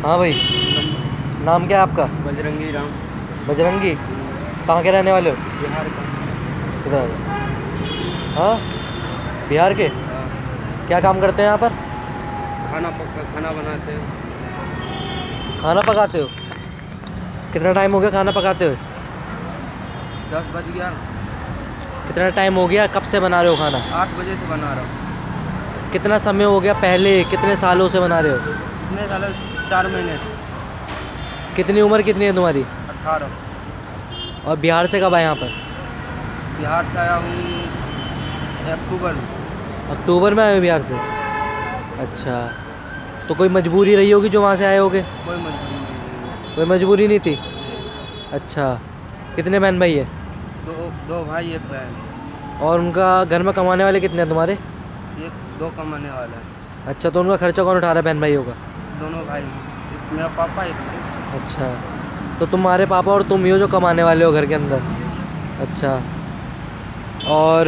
हाँ भाई, नाम क्या है आपका? बजरंगी राम। बजरंगी, कहाँ के रहने वाले हो? बिहार का। किधर? हाँ, बिहार के। हाँ। क्या काम करते हैं यहाँ पर? खाना बनाते हैं। खाना पकाते हो? कितना टाइम हो गया खाना पकाते हुए? 10 बज गया। कितना टाइम हो गया, कब से बना रहे हो खाना? 8 बजे से बना रहा हूँ। कितना समय हो गया, पहले कितने सालों से बना रहे हो? कितने साल? 4 महीने से। कितनी उम्र कितनी है तुम्हारी? 18। और बिहार से कब आए यहाँ पर? बिहार से आया हूँ अक्टूबर में। अक्टूबर में आए हो बिहार से? अच्छा, तो कोई मजबूरी रही होगी जो वहाँ से आए होगे? कोई मजबूरी नहीं। कोई मजबूरी नहीं थी? अच्छा, कितने बहन भाई है? दो भाई एक बहन। और उनका घर में कमाने वाले कितने हैं तुम्हारे? ये 2 कमाने वाला है। अच्छा, तो उनका खर्चा कौन उठा रहा है बहन भाइयों का? दोनों भाई। मेरा पापा एक। अच्छा, तो तुम्हारे पापा और तुम ही हो जो कमाने वाले हो घर के अंदर? अच्छा, और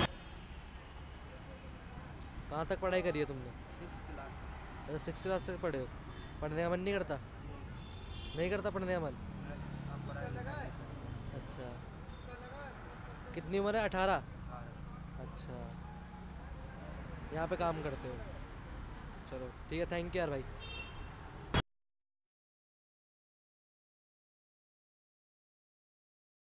कहाँ तक पढ़ाई करी है तुमने? 6 क्लास। अच्छा, 6 क्लास तक पढ़े हो। पढ़ने का मन नहीं करता? नहीं करता पढ़ने का मन? अच्छा, कितनी उम्र है? 18? अच्छा, यहाँ पे काम करते हो? चलो ठीक है, थैंक यू यार भाई।